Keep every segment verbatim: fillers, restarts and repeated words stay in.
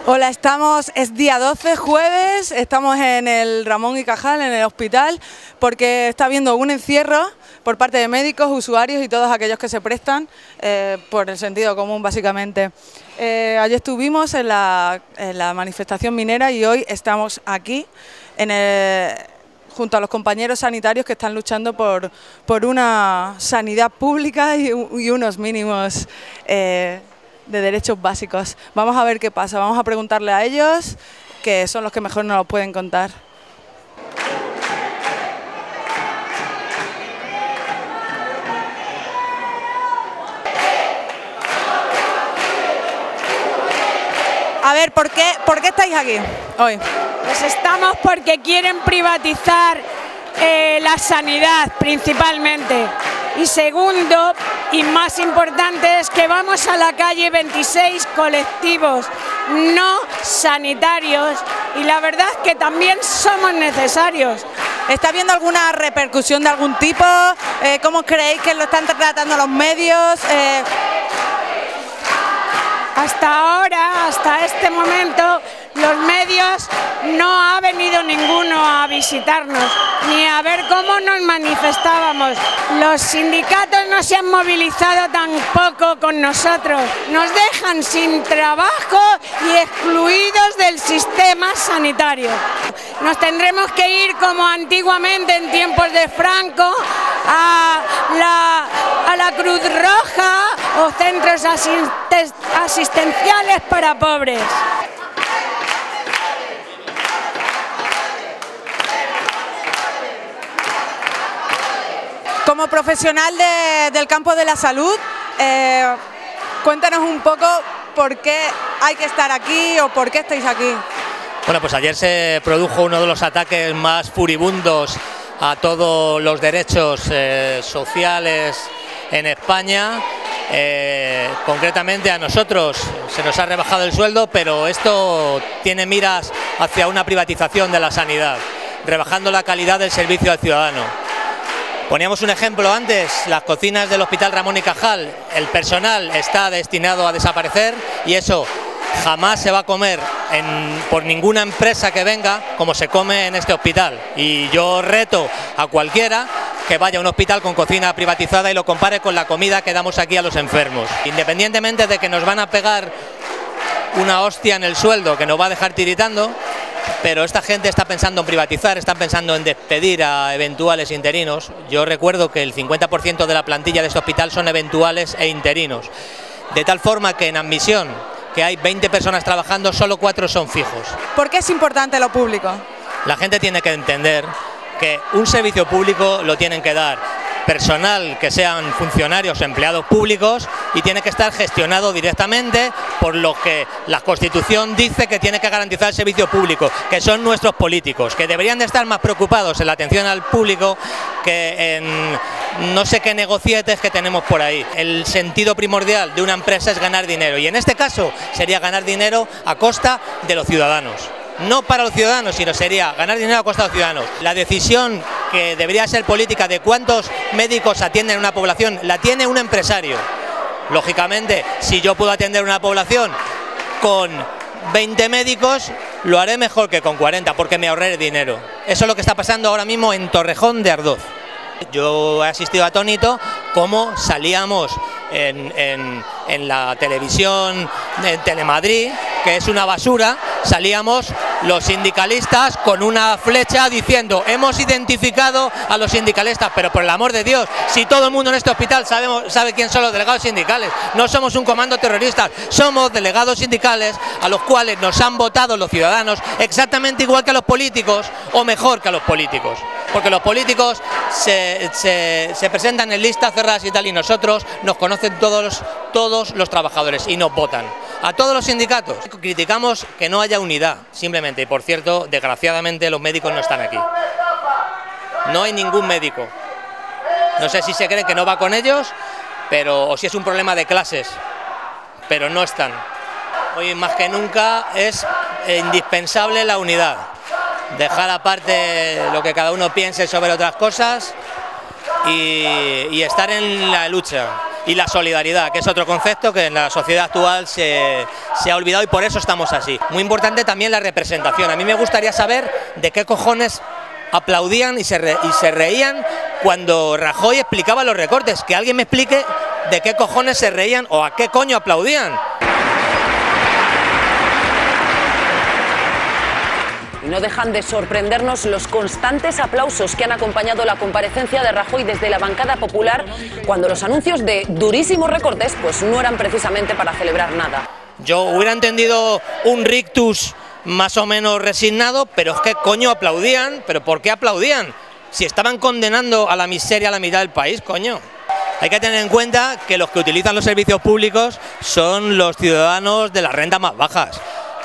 Hola, estamos, es día doce, jueves, estamos en el Ramón y Cajal, en el hospital, porque está habiendo un encierro por parte de médicos, usuarios y todos aquellos que se prestan eh, por el sentido común, básicamente. Eh, ayer estuvimos en la, en la manifestación minera y hoy estamos aquí, en el, junto a los compañeros sanitarios que están luchando por, por una sanidad pública y, y unos mínimos eh, de derechos básicos. Vamos a ver qué pasa, vamos a preguntarle a ellos, que son los que mejor nos lo pueden contar. A ver, ¿por qué, ¿por qué estáis aquí hoy? Pues estamos porque quieren privatizar eh, la sanidad principalmente. Y segundo, y más importante, es que vamos a la calle veintiséis colectivos no sanitarios y la verdad es que también somos necesarios. ¿Está habiendo alguna repercusión de algún tipo? Eh, ¿Cómo creéis que lo están tratando los medios? Eh... Hasta ahora, hasta este momento, los medios no ha venido ninguno a visitarnos, ni a ver cómo nos manifestábamos. Los sindicatos no se han movilizado tampoco con nosotros. Nos dejan sin trabajo y excluidos del sistema sanitario. Nos tendremos que ir como antiguamente en tiempos de Franco a la, a la Cruz Roja o centros asistenciales para pobres. Como profesional de, del campo de la salud, eh, cuéntanos un poco por qué hay que estar aquí o por qué estáis aquí. Bueno, pues ayer se produjo uno de los ataques más furibundos a todos los derechos eh, sociales en España. Eh, concretamente a nosotros se nos ha rebajado el sueldo, pero esto tiene miras hacia una privatización de la sanidad, rebajando la calidad del servicio al ciudadano. Poníamos un ejemplo antes, las cocinas del Hospital Ramón y Cajal, el personal está destinado a desaparecer y eso jamás se va a comer en, por ninguna empresa que venga como se come en este hospital. Y yo reto a cualquiera que vaya a un hospital con cocina privatizada y lo compare con la comida que damos aquí a los enfermos. Independientemente de que nos van a pegar una hostia en el sueldo que nos va a dejar tiritando, pero esta gente está pensando en privatizar, está pensando en despedir a eventuales interinos. Yo recuerdo que el cincuenta por ciento de la plantilla de este hospital son eventuales e interinos, de tal forma que en admisión, que hay veinte personas trabajando, solo cuatro son fijos. ¿Por qué es importante lo público? La gente tiene que entender que un servicio público lo tienen que dar personal que sean funcionarios o empleados públicos y tiene que estar gestionado directamente por lo que la Constitución dice que tiene que garantizar el servicio público, que son nuestros políticos, que deberían de estar más preocupados en la atención al público que en no sé qué negocietes que tenemos por ahí. El sentido primordial de una empresa es ganar dinero y en este caso sería ganar dinero a costa de los ciudadanos. No para los ciudadanos, sino sería ganar dinero a costa de los ciudadanos. La decisión que debería ser política de cuántos médicos atienden una población, la tiene un empresario. Lógicamente, si yo puedo atender una población con veinte médicos, lo haré mejor que con cuarenta, porque me ahorraré dinero. Eso es lo que está pasando ahora mismo en Torrejón de Ardoz. Yo he asistido atónito cómo salíamos en, en, en la televisión de Telemadrid, que es una basura, salíamos los sindicalistas con una flecha diciendo hemos identificado a los sindicalistas, pero por el amor de Dios, si todo el mundo en este hospital sabemos, sabe quién son los delegados sindicales, no somos un comando terrorista, somos delegados sindicales a los cuales nos han votado los ciudadanos exactamente igual que a los políticos o mejor que a los políticos, porque los políticos se, se, se presentan en listas cerradas y tal y nosotros nos conocen todos, todos los trabajadores y nos votan. A todos los sindicatos criticamos que no haya unidad, simplemente, y por cierto, desgraciadamente los médicos no están aquí. No hay ningún médico. No sé si se cree que no va con ellos, pero o si es un problema de clases, pero no están. Hoy más que nunca es indispensable la unidad. Dejar aparte lo que cada uno piense sobre otras cosas y, y estar en la lucha. y la solidaridad, que es otro concepto que en la sociedad actual se, se ha olvidado y por eso estamos así. Muy importante también la representación. A mí me gustaría saber de qué cojones aplaudían y se, re, y se reían cuando Rajoy explicaba los recortes. Que alguien me explique de qué cojones se reían o a qué coño aplaudían. Y no dejan de sorprendernos los constantes aplausos que han acompañado la comparecencia de Rajoy desde la bancada popular, cuando los anuncios de durísimos recortes pues no eran precisamente para celebrar nada. Yo hubiera entendido un rictus más o menos resignado, pero es que coño aplaudían. ¿Pero por qué aplaudían? Si estaban condenando a la miseria a la mitad del país, coño. Hay que tener en cuenta que los que utilizan los servicios públicos son los ciudadanos de las rentas más bajas.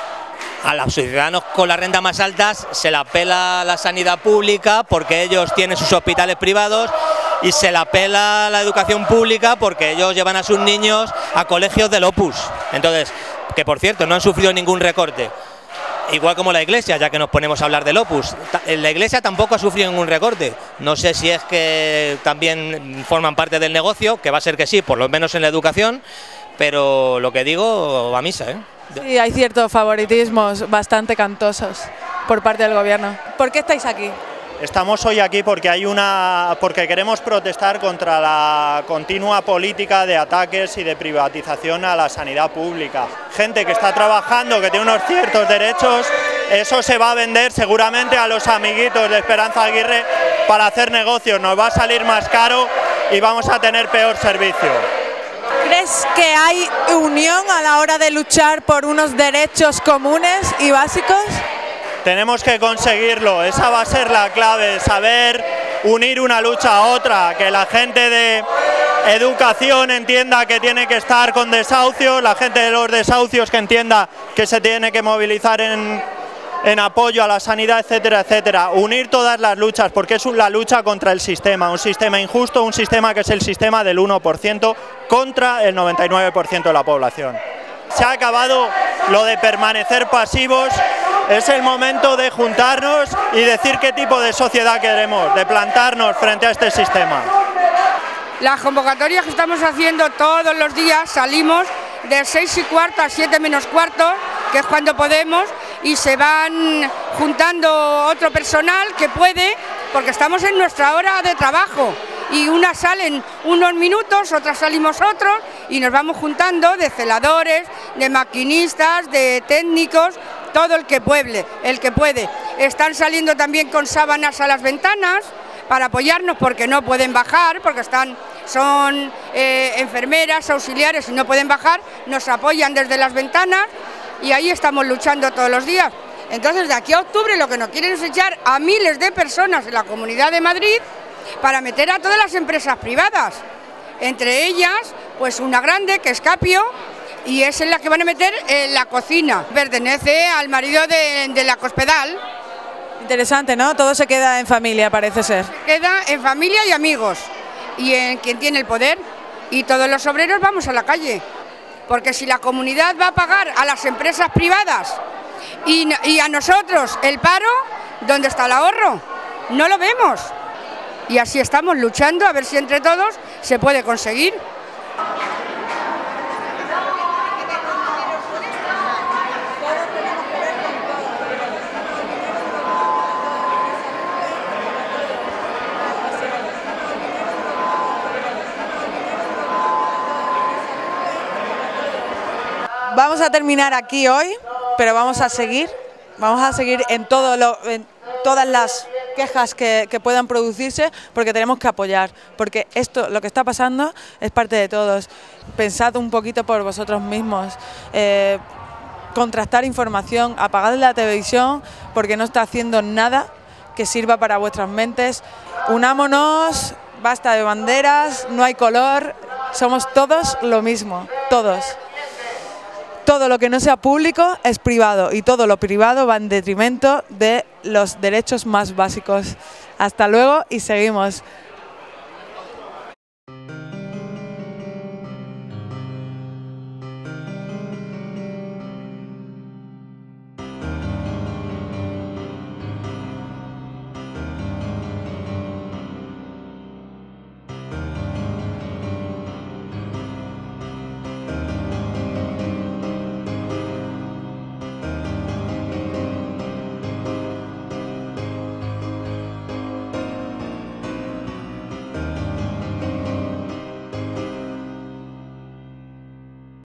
A los ciudadanos con las rentas más altas se la pela la sanidad pública porque ellos tienen sus hospitales privados y se la pela la educación pública porque ellos llevan a sus niños a colegios del Opus. Entonces, que por cierto no han sufrido ningún recorte. Igual como la Iglesia, ya que nos ponemos a hablar del Opus. La Iglesia tampoco ha sufrido ningún recorte. No sé si es que también forman parte del negocio, que va a ser que sí, por lo menos en la educación, pero lo que digo, a misa, ¿eh? Sí, hay ciertos favoritismos bastante cantosos por parte del gobierno. ¿Por qué estáis aquí? Estamos hoy aquí porque hay una, porque queremos protestar contra la continua política de ataques y de privatización a la sanidad pública. Gente que está trabajando, que tiene unos ciertos derechos, eso se va a vender seguramente a los amiguitos de Esperanza Aguirre para hacer negocios. Nos va a salir más caro y vamos a tener peor servicio. ¿Crees que hay unión a la hora de luchar por unos derechos comunes y básicos? Tenemos que conseguirlo, esa va a ser la clave, saber unir una lucha a otra, que la gente de educación entienda que tiene que estar con desahucios, la gente de los desahucios que entienda que se tiene que movilizar en, en apoyo a la sanidad, etcétera, etcétera. Unir todas las luchas, porque es la lucha contra el sistema, un sistema injusto, un sistema que es el sistema del uno por ciento contra el noventa y nueve por ciento de la población. Se ha acabado lo de permanecer pasivos. Es el momento de juntarnos y decir qué tipo de sociedad queremos, de plantarnos frente a este sistema. Las convocatorias que estamos haciendo todos los días, salimos de seis y cuarto a siete menos cuarto, que es cuando podemos, y se van juntando otro personal que puede, porque estamos en nuestra hora de trabajo. Y unas salen unos minutos, otras salimos otros, y nos vamos juntando de celadores, de maquinistas, de técnicos, todo el que puede, el que puede. Están saliendo también con sábanas a las ventanas para apoyarnos porque no pueden bajar, porque están, son eh, enfermeras, auxiliares y no pueden bajar, nos apoyan desde las ventanas y ahí estamos luchando todos los días. Entonces, de aquí a octubre lo que nos quieren es echar a miles de personas en la Comunidad de Madrid para meter a todas las empresas privadas, entre ellas pues una grande que es Capio, y es en la que van a meter en la cocina. Pertenece al marido de, de la Cospedal. Interesante, ¿no? Todo se queda en familia, parece ser. Se queda en familia y amigos, y en quien tiene el poder, y todos los obreros vamos a la calle, porque si la comunidad va a pagar a las empresas privadas y, y a nosotros el paro, ¿dónde está el ahorro? No lo vemos. Y así estamos luchando a ver si entre todos se puede conseguir. Vamos a terminar aquí hoy, pero vamos a seguir, vamos a seguir en, todo lo, en todas las quejas que, que puedan producirse, porque tenemos que apoyar, porque esto, lo que está pasando, es parte de todos. Pensad un poquito por vosotros mismos, eh, contrastar información, apagad la televisión, porque no está haciendo nada que sirva para vuestras mentes. Unámonos, basta de banderas, no hay color, somos todos lo mismo, todos. Todo lo que no sea público es privado y todo lo privado va en detrimento de los derechos más básicos. Hasta luego y seguimos.